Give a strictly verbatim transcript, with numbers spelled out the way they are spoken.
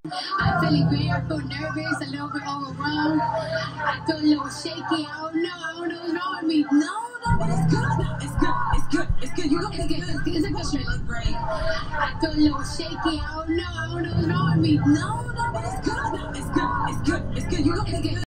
I'm feeling great, I feel nervous, a little bit overwhelmed. I feel a little shaky, I don't know, I don't know what's wrong with me. No, no, but it's good, no, it's good, it's good, it's good, you're gonna get good, it's good, it's good, look great. I feel a little shaky, I don't know, I don't know what's wrong with me. No, no, but it's good, no, it's good, it's good, it's good, you're gonna get good.